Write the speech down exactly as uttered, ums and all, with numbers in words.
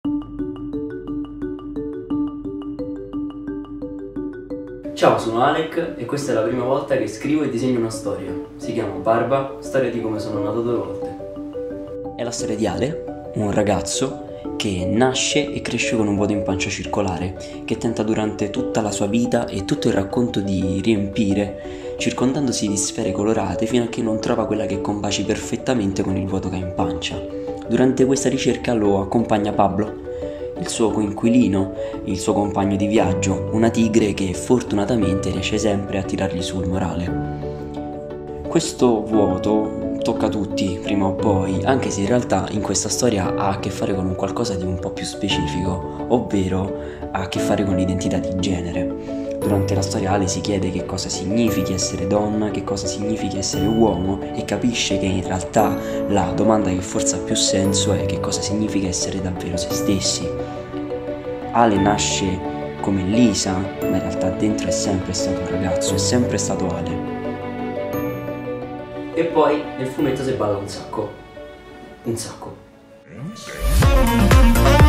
Ciao, sono Alec e questa è la prima volta che scrivo e disegno una storia. Si chiama Barba, storia di come sono nato due volte. È la storia di Ale, un ragazzo che nasce e cresce con un vuoto in pancia circolare, che tenta durante tutta la sua vita e tutto il racconto di riempire, circondandosi di sfere colorate fino a che non trova quella che combaci perfettamente con il vuoto che ha in pancia. Durante questa ricerca lo accompagna Pablo, il suo coinquilino, il suo compagno di viaggio, una tigre che fortunatamente riesce sempre a tirargli su il morale. Questo vuoto tocca tutti prima o poi, anche se in realtà in questa storia ha a che fare con un qualcosa di un po' più specifico, ovvero ha a che fare con l'identità di genere. Durante la storia Ale si chiede che cosa significhi essere donna, che cosa significhi essere uomo e capisce che in realtà la domanda che forse ha più senso è che cosa significa essere davvero se stessi. Ale nasce come Lisa, ma in realtà dentro è sempre stato un ragazzo, è sempre stato Ale. E poi nel fumetto si balla un sacco, un sacco.